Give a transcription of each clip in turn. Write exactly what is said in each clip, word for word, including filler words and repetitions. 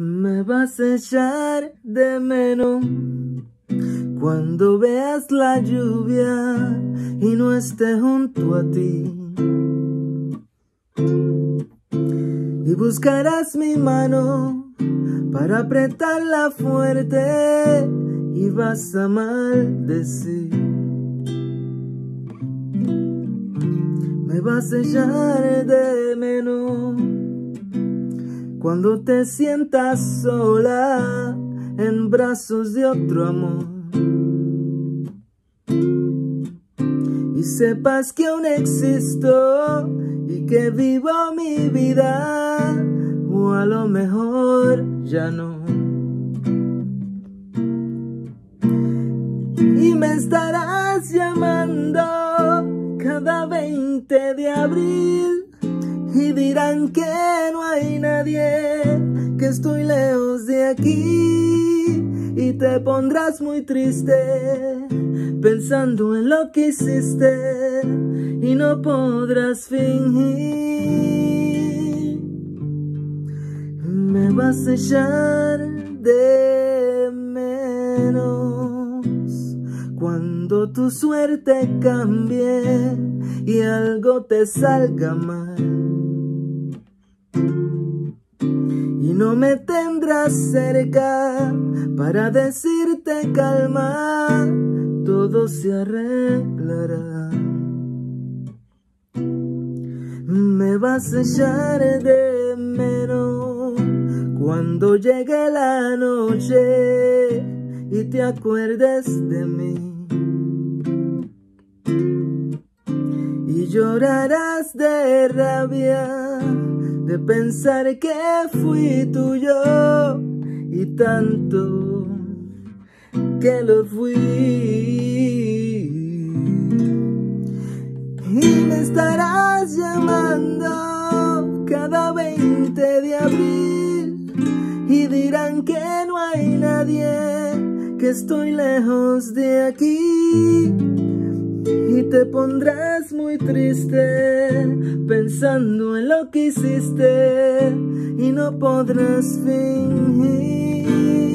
Me vas a echar de menos cuando veas la lluvia y no esté junto a ti. Y buscarás mi mano para apretarla fuerte y vas a maldecir. Me vas a echar de menos cuando te sientas sola en brazos de otro amor y sepas que aún existo y que vivo mi vida, o a lo mejor ya no. Y me estarás llamando cada veinte de abril y dirán que no hay nadie, que estoy lejos de aquí, y te pondrás muy triste pensando en lo que hiciste y no podrás fingir. Me vas a echar de menos cuando tu suerte cambie y algo te salga mal, y no me tendrás cerca para decirte calma, todo se arreglará. Me vas a echar de menos cuando llegue la noche y te acuerdes de mí, y llorarás de rabia de pensar que fui tuyo y tanto que lo fui. Y me estarás llamando cada veinte de abril y dirán que no hay nadie, que estoy lejos de aquí, y te pondrás muy triste pensando en lo que hiciste y no podrás fingir.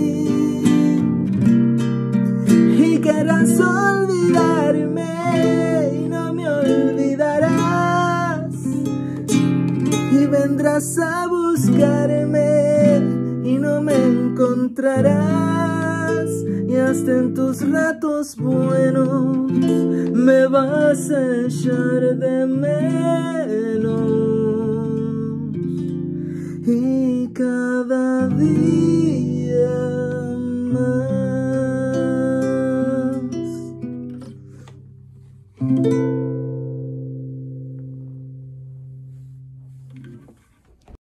Y querrás olvidarme y no me olvidarás, y vendrás a buscarme y no me encontrarás, y hasta en tus ratos buenos me vas a echar de menos, y cada día más.